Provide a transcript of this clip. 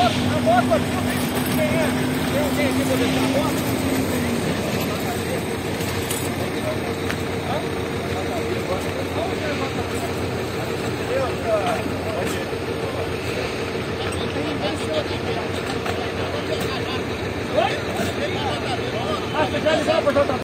moto aqui, eu nem sei quem é. Tem alguém aqui pra deixar a moto? Você quer ligar para o JP?